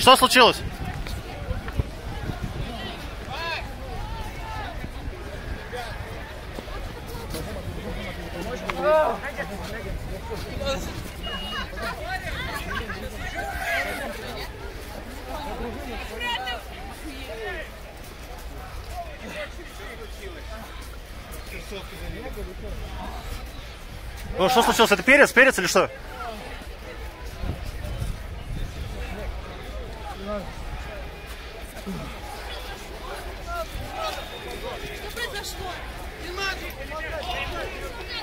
Что случилось? Ну, что случилось? Это перец? Перец или что? Что произошло?